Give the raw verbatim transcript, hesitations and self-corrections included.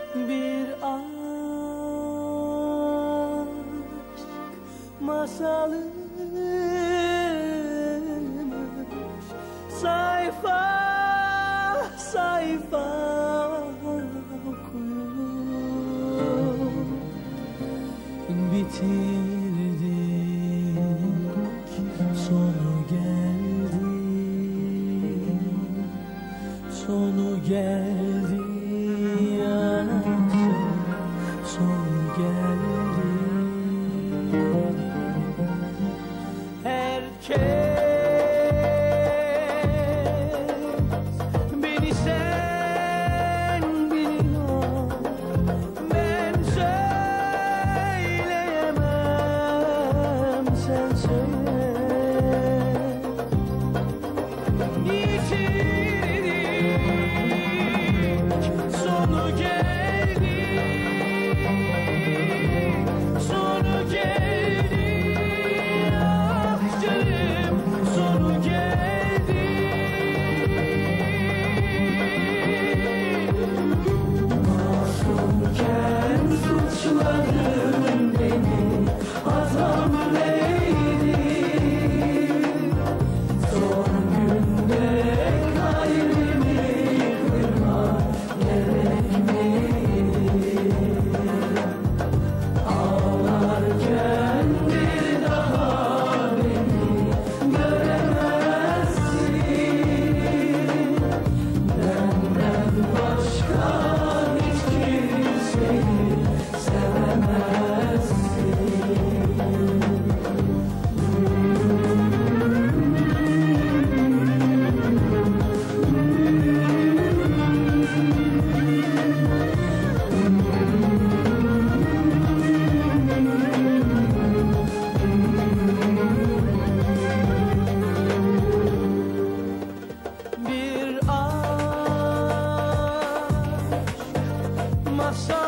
Bir aşk masalıymış, sayfa sayfa okuyup bitirdik, sonu geldi, sonu geldi, sonu geldi. Herkes beni sen biliyor, ben söyleyemem, sen söyle. Yitirdik, sonu geldi, sonu geldi. Ah canım, sonu geldi. Masumken suçladın beni, hatam neydi? Son günde kalbimi kırmak gerek miydi? Ağlarken bir daha beni göremezsin. Benden başka hiç kimseyi sevemezsin. Bir aşk masal